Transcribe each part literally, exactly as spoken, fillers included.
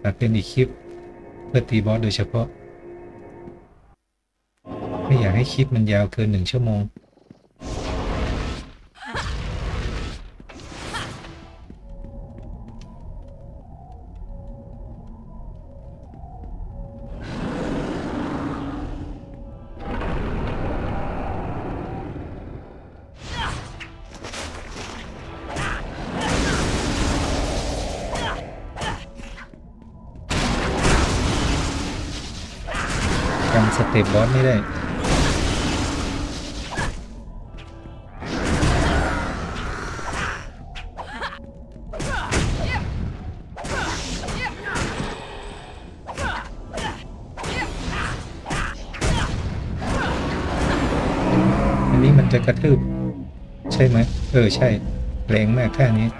เป็นอีกคลิปเพื่อตีบอสโดยเฉพาะไม่อยากให้คลิปมันยาวเกินหนึ่งชั่วโมงจำสเต็ปบอสไม่ได้อันนี้มันจะกระทืบใช่ไหมเออใช่แรงมากท่านี้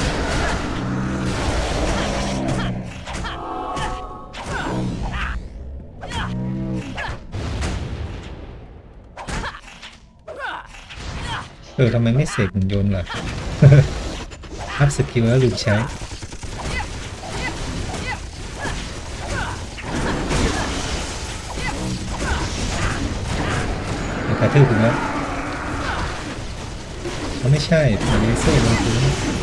เออทำไมไม่เสกหุ่นยนต์ล่ะ อัพสกิลแล้วลืมใช้กระทืบถึงแล้วเขาไม่ใช่เป็นเลเซอร์ลงพื้น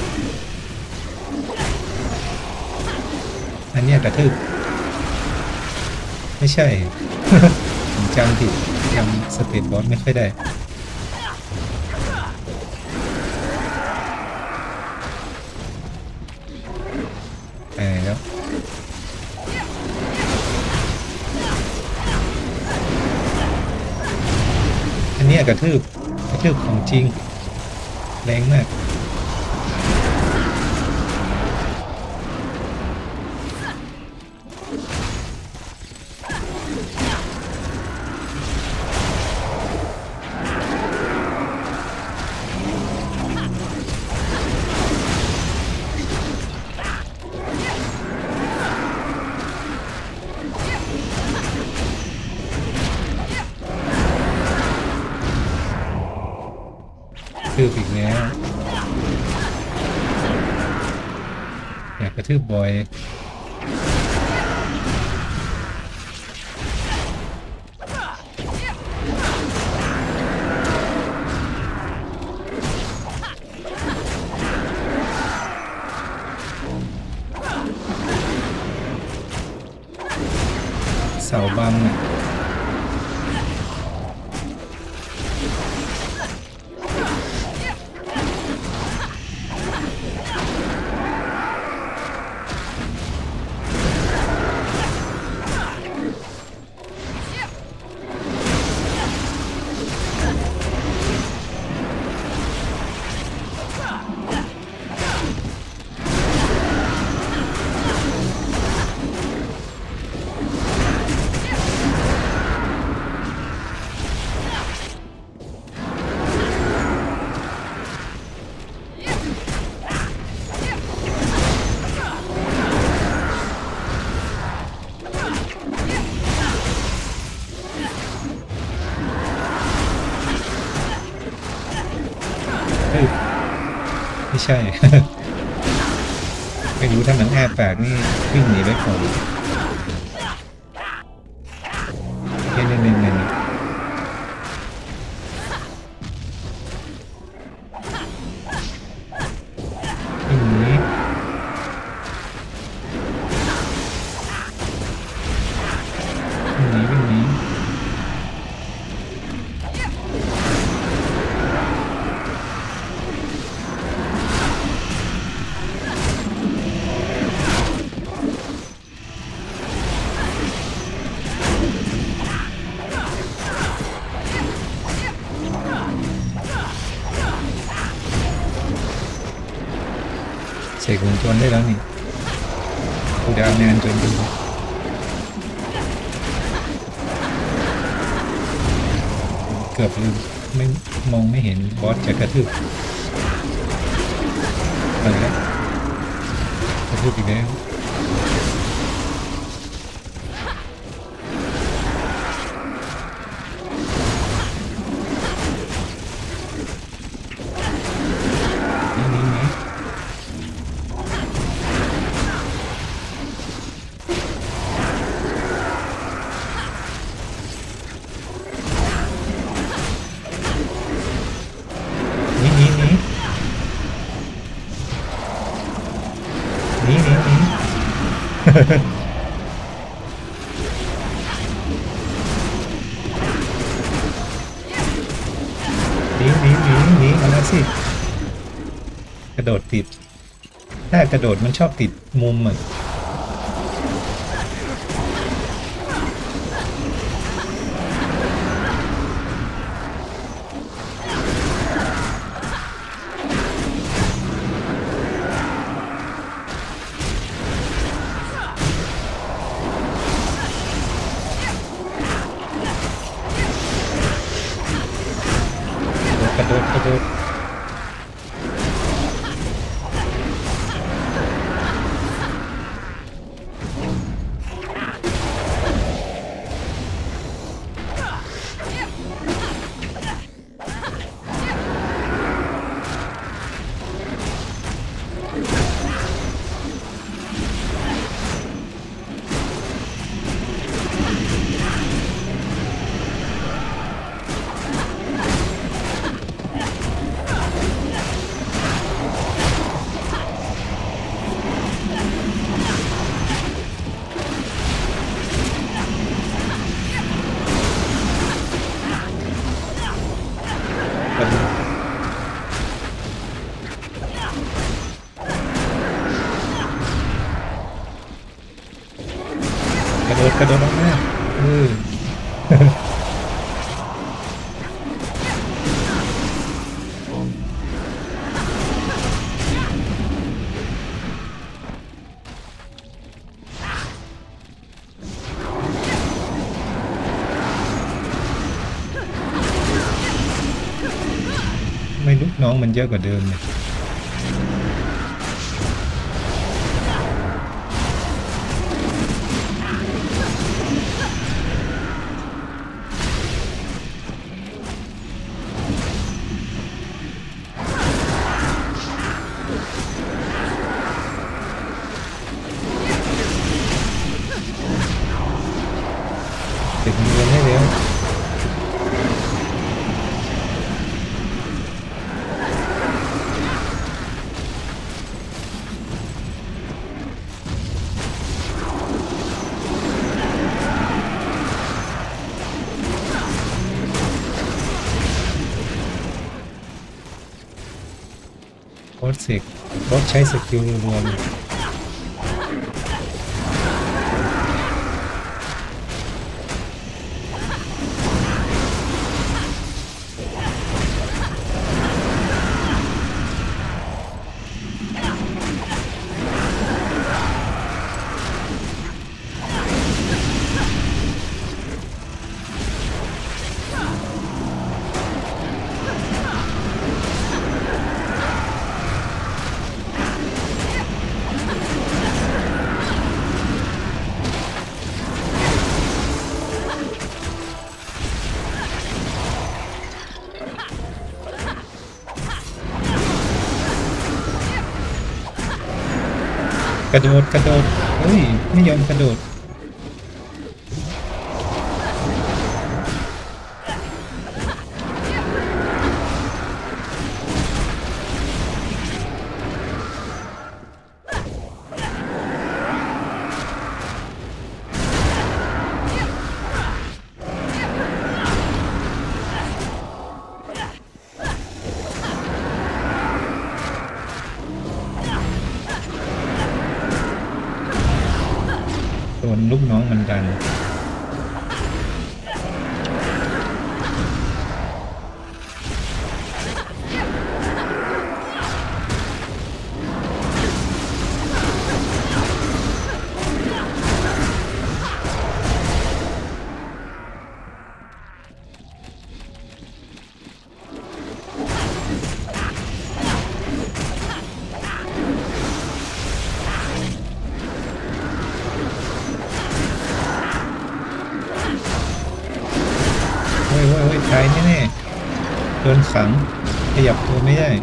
อันนี้กระทืบไม่ใช่ ผมจำผิดจำสเตตบอสไม่ค่อยได้แล้วอันนี้กระทืบกระทืบของจริงแรงมากกระทืบอีกแล้วอยากกระทืบบ่อยเสาบังอ่ะไม่ใช่ ไม่รู้ถ้ามันแอบปากนี่วิ่งหนีไปก่อนเล่นเล่นเล่นเล่นวิ่งหนีวิ่งหนีวิ่งหนีเสกหุ่นยนต์ได้แล้วนี่กูดาวนานจนดูเกือบลืมไม่มองไม่เห็นบอสจะกระทืบอะไรแล้วกระทืบอีกแล้วหนีหนีหนีหนีเอาละสิกระโดดติดถ้ากระโดดมันชอบติดมุมอ่ะกระโดดกระโดดกระโดดกระโดดออกมาเออไม่ลูกน้องมันเยอะกว่าเดิมเนี่ยติดเงินให้เร็วโค้ดเสกโค้ดใช้สกิลรวมกระโดดกระโดดเฮ้ยไม่ยอมกระโดดโดนลูกน้องมันดันเฮ้ยเฮ้ยเฮ้ยตายแน่ๆโดนขังขยับตัวไม่ได้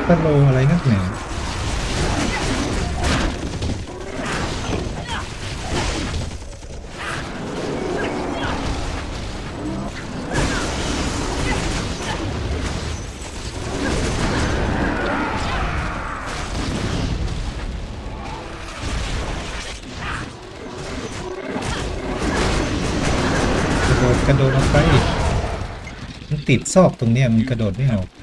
สโลอะไรนักหนากระโดดออกไปมันติดซอกตรงเนี้ยมันกระโดดไม่ออก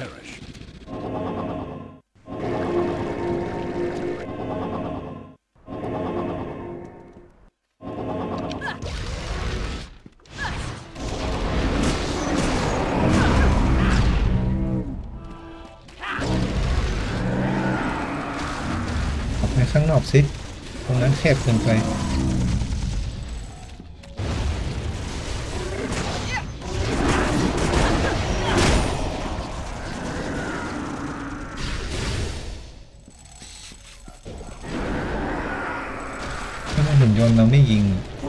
ออกไปข้างนอกสิตรงนั้นแคบเกินไปหุ่นยนต์เราไม่ยิง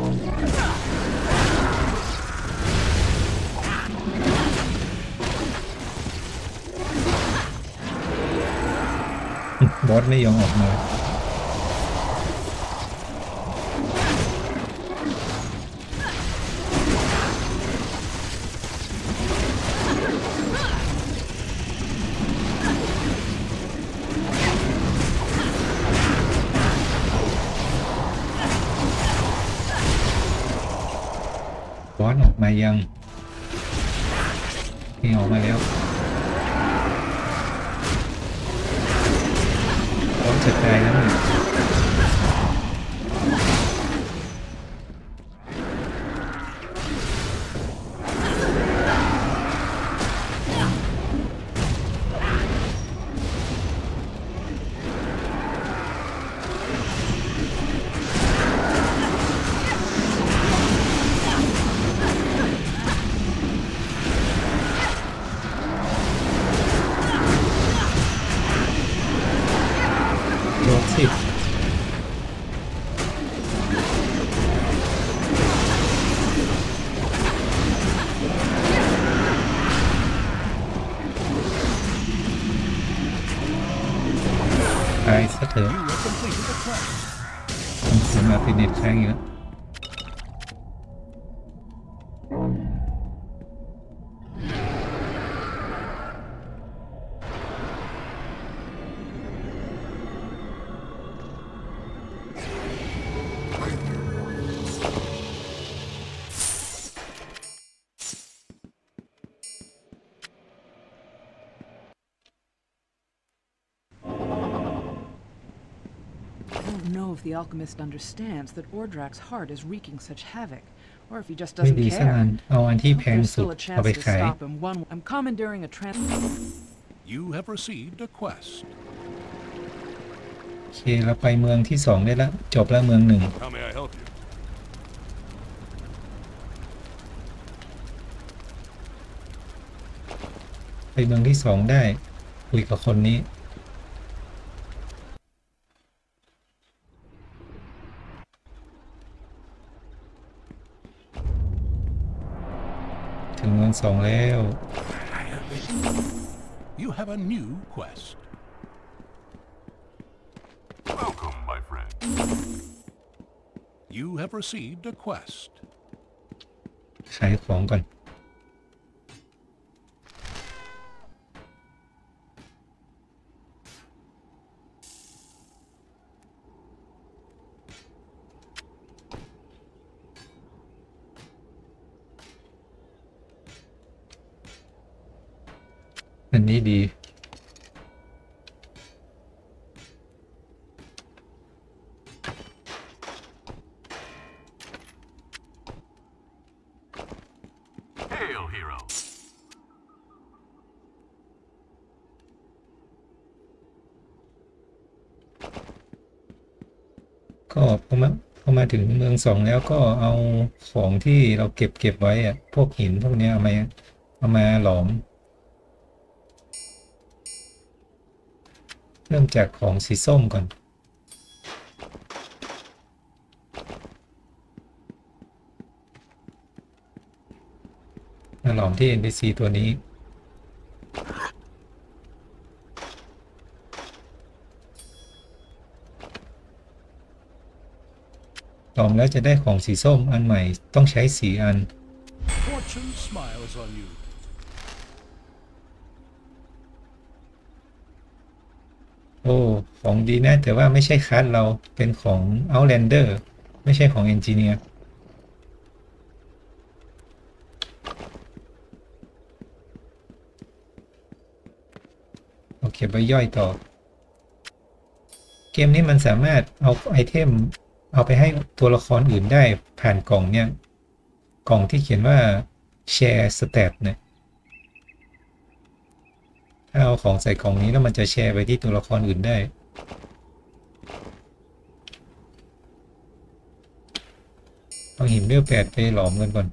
บอสไม่ยอมออกมาบอสออกมายังนี่ออกมาแล้วบอสจะตายแล้วเนี่ยโดนสิบตายซะเถอะทำสูงมาเป็นเน็ตแข้งอยู่แล้ว If the alchemist understands that Ordrak's heart is wreaking such havoc, or if he just ไม่ doesn't ดีสักอัน care. เอาอันที่แพง There's สุด still a เอา chance ไป to ขาย stop him. One, I'm commandeering a trans. You have received a quest. โอเคเราไปเมืองที่สองได้แล้วจบแล้วเมืองหนึ่ง How may I help you? ไปเมืองที่สองได้คุยกับคนนี้ถึงเมืองสองแล้ว You have a new quest. Welcome, my friend. You have received a quest. ขายของก่อนอันนี้ดี Hail, hero. ก็พอมาพอมาถึงเมืองสองแล้วก็เอาของที่เราเก็บเก็บไว้อะพวกหินพวกนี้เอามาเอามาหลอม เริ่มจากของสีส้มก่อนมาหลอมที่ เอ็น พี ซี ตัวนี้หลอมแล้วจะได้ของสีส้มอันใหม่ต้องใช้สีอัน Fortune smiles on you. โอ้ของดีนะแต่ว่าไม่ใช่คัสเราเป็นของ Outlander ไม่ใช่ของ Engineer โอเคไปย่อยต่อเกมนี้มันสามารถเอาไอเทมเอาไปให้ตัวละครอื่นได้ผ่านกล่องเนี่ยกล่องที่เขียนว่า Share Stat เนี่ยถ้าเอาของใส่กล่องนี้แล้วมันจะแชร์ไปที่ตัวละครอื่นได้เอาหินเวลแปดไปหลอมกันก่อน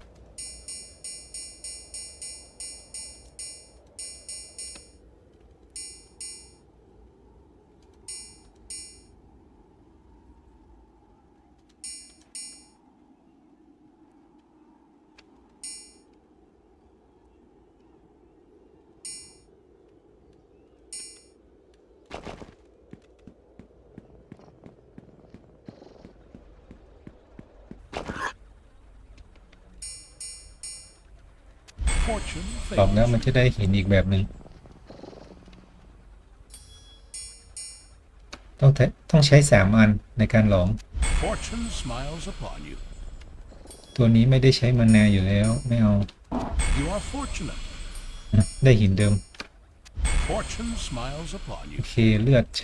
หลอมแล้วมันจะได้หินอีกแบบหนึ่งต้องต้องใช้สามอันในการหลอม Fortune smiles upon you. ตัวนี้ไม่ได้ใช้มานานอยู่แล้วไม่เอา You are fortunate. ได้หินเดิม Fortune smiles upon โอ you. เคเลือดใช้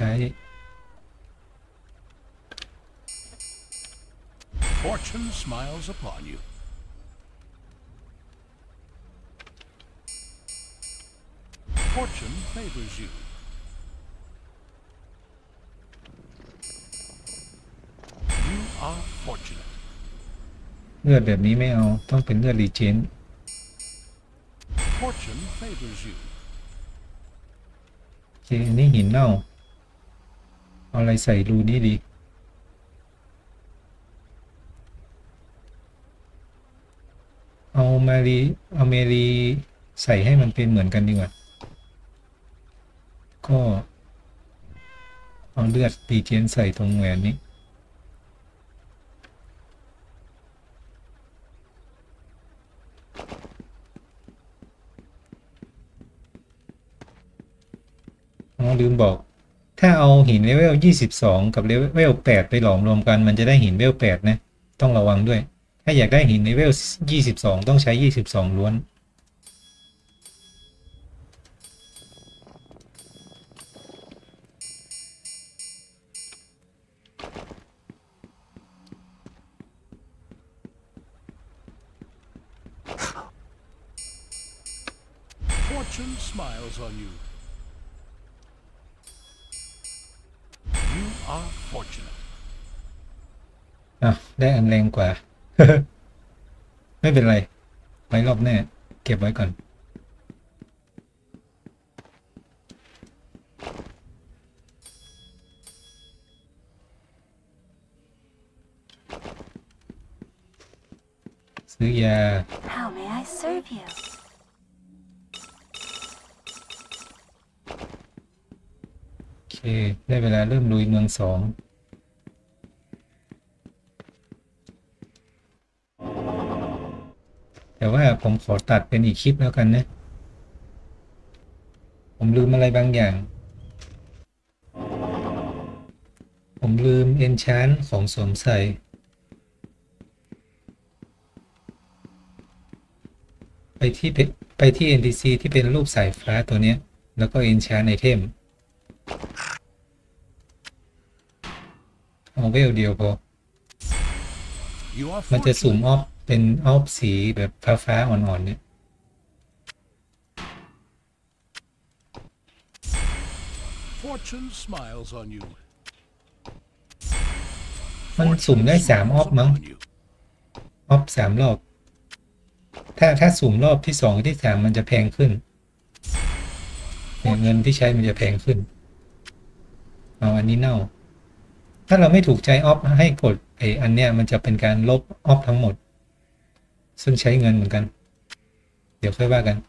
Fortune smiles upon you. Fortune favors you. You are fortunate. เลือดแบบนี้ไม่เอาต้องเป็นเลือดรีเจน Fortune favors you. โอเคอันนี้หินเน่าเอาอะไรใส่รูนี้ดีเอามารีเอาเมรีใส่ให้มันเป็นเหมือนกันดีกว่าก็เอาเลือดรีเจนใส่ตรงแหวนนี้อ๋อลืมบอกถ้าเอาหินเลเวลยี่สิบสองกับเลเวลแปดไปหลอมรวมกันมันจะได้หินเลเวลแปดนะต้องระวังด้วยถ้าอยากได้หินเลเวลยี่สิบสองต้องใช้ยี่สิบสองล้วน Fortune smiles on you. You are fortunate. อ่ะได้อันแรงกว่า ไม่เป็นไรไว้รอบแน่เก็บไว้ก่อนซื้อยา How may I serve you? โอเคได้เวลาเริ่มลุยเมืองสองแต่ว่าผมขอตัดเป็นอีกคลิปแล้วกันนะผมลืมอะไรบางอย่างผมลืมเอนชานของสวมใส่ไปที่ไปที่ เอ็น พี ซี ที่เป็นรูปสายฟ้าตัวนี้แล้วก็เอนชานไอเทมเอาเวลเดียวพอ You are มันจะสุ่ม fortunate. ออฟเป็นออฟสีแบบฟ้าๆอ่อนๆเนี่ย Fortune smiles on you. มันสุ่มได้สามออฟมั้ง upon you. ออฟสามรอบถ้าถ้าสุ่มรอบที่สองที่สามมันจะแพงขึ้นเนี่ยเงินที่ใช้มันจะแพงขึ้นเอาอันนี้เน่าถ้าเราไม่ถูกใจออฟให้กดไออันเนี้ยมันจะเป็นการลบออฟทั้งหมดซึ่งใช้เงินเหมือนกันเดี๋ยวค่อยว่ากัน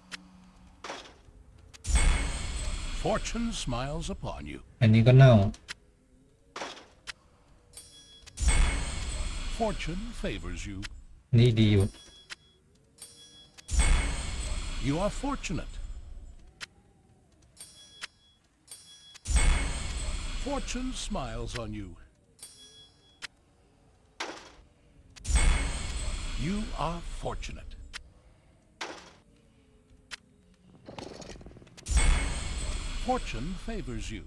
Fortune smiles upon you. อันนี้ก็เน่า Fortune favors you. นี่ดีอยู่ You are fortunate. Fortune smiles on you. You are fortunate. Fortune favors you.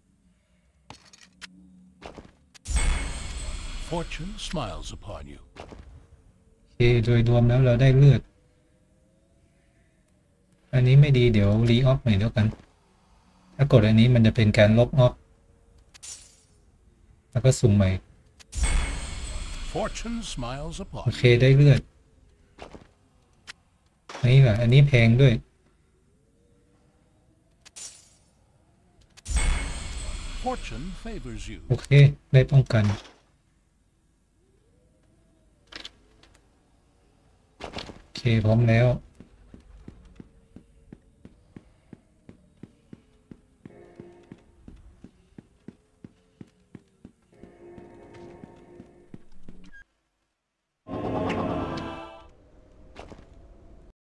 Fortune smiles upon you. โอเคโดยรวมแล้วเราได้เลือด อันนี้ไม่ดีเดี๋ยวรีออฟใหม่แล้วกัน ถ้ากดอันนี้มันจะเป็นการลบออฟ แล้วก็สุ่มใหม่ Fortune smiles โอ upon เค you. ได้เลือด นี่แหละ อันนี้แพงด้วย Fortune favors you. โอเค ได้ป้องกัน โอเค พร้อมแล้ว